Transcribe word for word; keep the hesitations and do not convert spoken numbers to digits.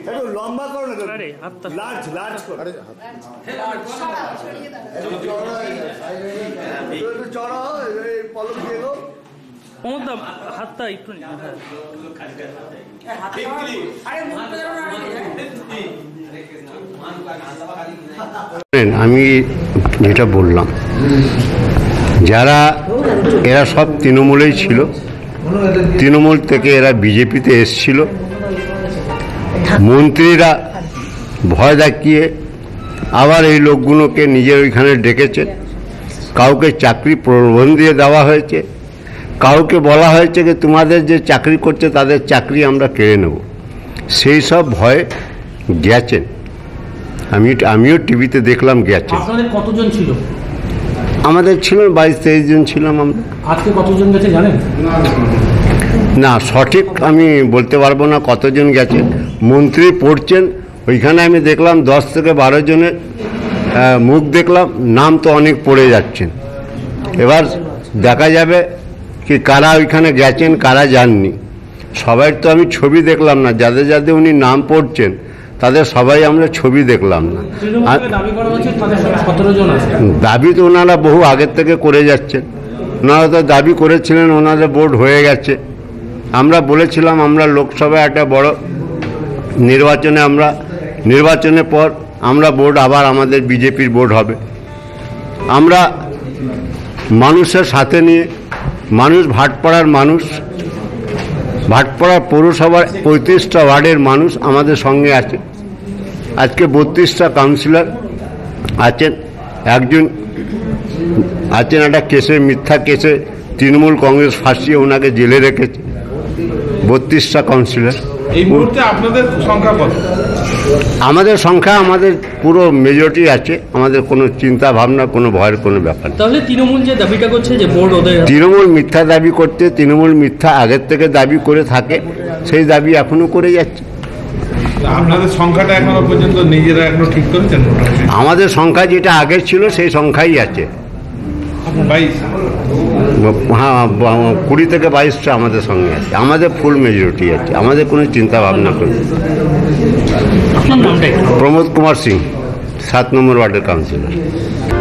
একটু লম্বা করো না, লার্জ লার্জ করো, একটু চড়া পলক দিয়ে গো হাতটা একটু আমি যেটা বললাম, যারা এরা সব তৃণমূলেই ছিল, তৃণমূল থেকে এরা বিজেপিতে এসছিল। মন্ত্রীরা ভয় দেখিয়ে আবার এই লোকগুলোকে নিজের ওইখানে ডেকেছে। কাউকে চাকরি প্রলোভন দিয়ে দেওয়া হয়েছে, কাউকে বলা হয়েছে যে তোমাদের যে চাকরি করছে তাদের চাকরি আমরা কেড়ে নেব। সেই সব ভয়ে গেছেন। আমি আমিও টিভিতে দেখলাম গেছে। আপনাদের কতজন ছিল? আমাদের ছিল বাইশ তেইশ জন ছিলাম আমরা। আজকে কতজন গেছে জানেন? না, সঠিক আমি বলতে পারবো না কতজন গেছে। মন্ত্রী পড়ছেন, ওইখানে আমি দেখলাম দশ থেকে বারো জনের মুখ দেখলাম, নাম তো অনেক পড়ে যাচ্ছেন। এবার দেখা যাবে কি কারা ওইখানে গেছেন কারা যাননি। সবাই তো আমি ছবি দেখলাম না, যাদের যাদের উনি নাম পড়ছেন তাদের সবাই আমরা ছবি দেখলাম না। দাবি তো ওনারা বহু আগের থেকে করে যাচ্ছেন। ওনারা তো দাবি করেছিলেন, ওনাদের বোর্ড হয়ে গেছে। আমরা বলেছিলাম আমরা লোকসভায় একটা বড় নির্বাচনে, আমরা নির্বাচনের পর আমরা বোর্ড আবার আমাদের বিজেপির বোর্ড হবে। আমরা মানুষের সাথে নিয়ে, মানুষ ভাটপাড়ার মানুষ, ভাটপাড়ার পৌরসভার পঁয়ত্রিশটা ওয়ার্ডের মানুষ আমাদের সঙ্গে আছে। আজকে বত্রিশটা কাউন্সিলর আছেন, একজন আছেন একটা কেসে, মিথ্যা কেসে তৃণমূল কংগ্রেস ফাঁসিয়ে ওনাকে জেলে রেখেছে। বত্রিশটা কাউন্সিলর। এই মুহূর্তে আপনাদের সংখ্যা কত? আমাদের সংখ্যা আমাদের পুরো মেজরিটি আছে। আমাদের কোনো চিন্তা ভাবনা, কোনো ভয়ের কোনো ব্যাপার নেই। তাহলে তৃণমূল যে দাবিটা করছে যে বোর্ড ওদের, তৃণমূল মিথ্যা দাবি করতে, তৃণমূল মিথ্যা আগের থেকে দাবি করে থাকে, সেই দাবি এখনো করে যাচ্ছে। আপনাদের সংখ্যাটা এখনো পর্যন্ত নিজেরা এখনো ঠিক করেছেন? আমাদের সংখ্যা যেটা আগের ছিল সেই সংখ্যাই আছে। বাইশ, হ্যাঁ, কুড়ি থেকে বাইশটা আমাদের সঙ্গে আছে। আমাদের ফুল মেজরিটি আছে, আমাদের কোনো চিন্তা ভাবনা করি। আপনার নামটা? প্রমোদ কুমার সিং, সাত নম্বর ওয়ার্ডের কাউন্সিলর।